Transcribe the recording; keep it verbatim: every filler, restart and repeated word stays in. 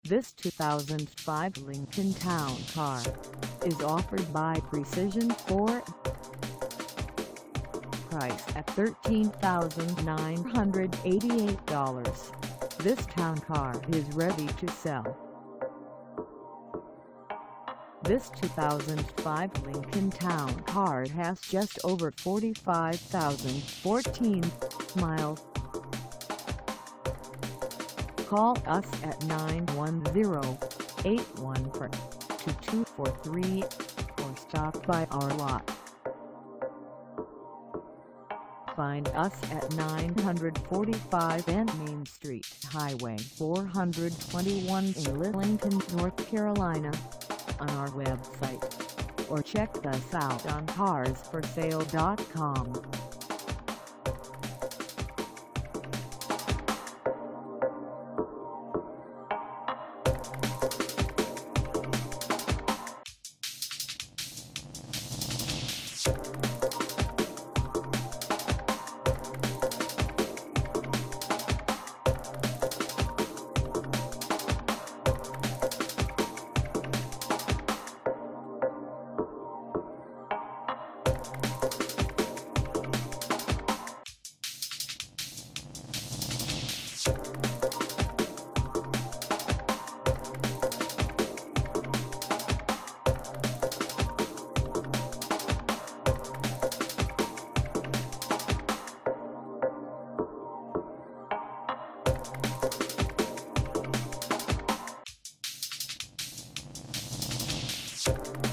This two thousand five Lincoln Town Car is offered by Precision Ford. Price at thirteen thousand nine hundred eighty-eight dollars. This town car is ready to sell. This two thousand five Lincoln Town Car has just over forty-five thousand fourteen miles. Call us at nine one zero, eight one four, two two four three or stop by our lot. Find us at nine forty-five N Main Street, Highway four twenty-one in Lillington, North Carolina, on our website, or check us out on cars for sale dot com. You